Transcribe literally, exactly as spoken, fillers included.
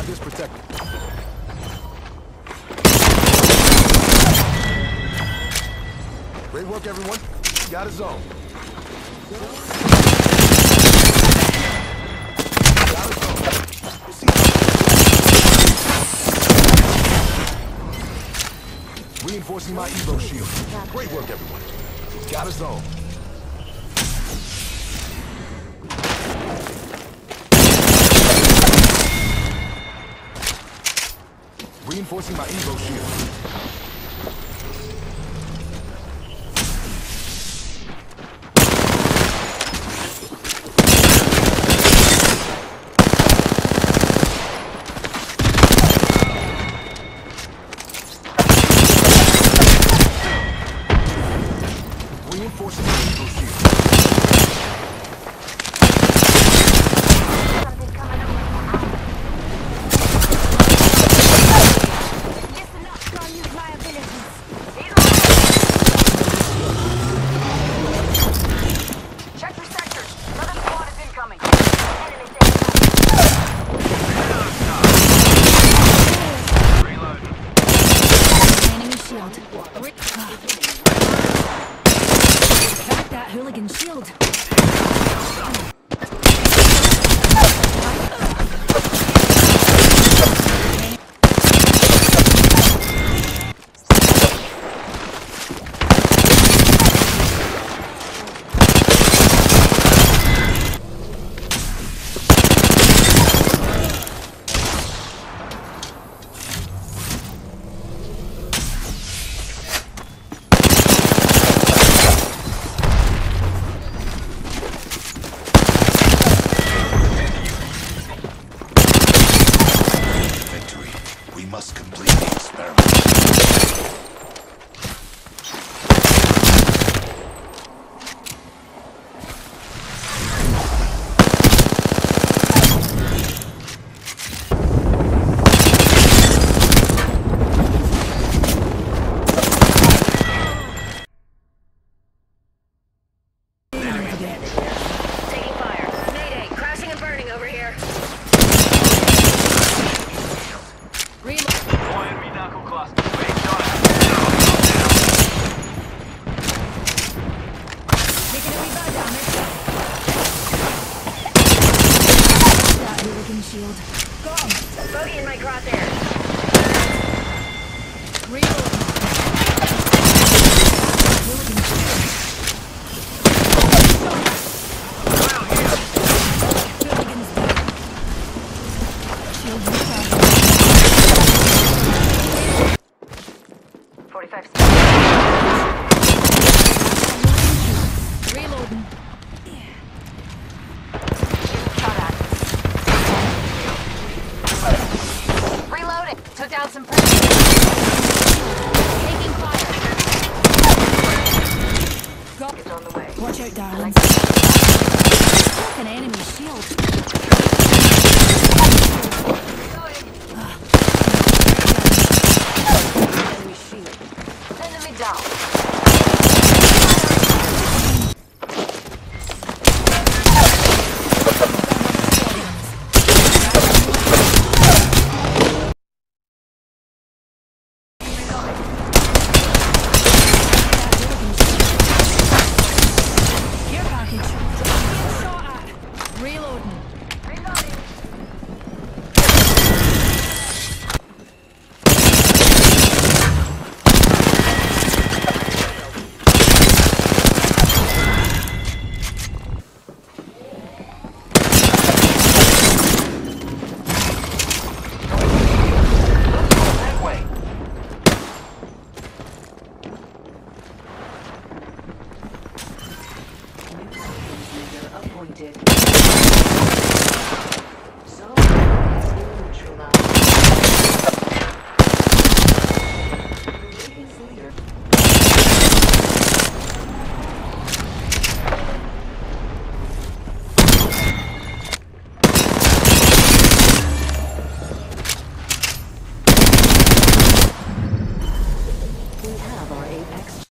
Target's protected. Great work, everyone. Got a zone. Got a zone. See. Reinforcing my Evo shield. Great work, everyone. Got a zone. Reinforcing my Evo shield. Reinforcing my Evo shield. Back that hooligan shield. Must complete the experiment. Taking fire. Mayday, crashing and burning over here. Enemy knuckle cluster. Wait, shot. Taking a wee bow down this way. That hooligan shield. Got him. Bogey in my crosshair. Reload. Hooligan shield. Hooligan's dead. Shield recharged. forty-five seconds. Reloading. Shot at. Reloading. Took down some prisoners. Taking fire. Got Is on the way. Watch out, darling. An enemy shield. Enemy shield. Enemy down. Care package. Shot at. Reloading. Reloading. That way. Appointed.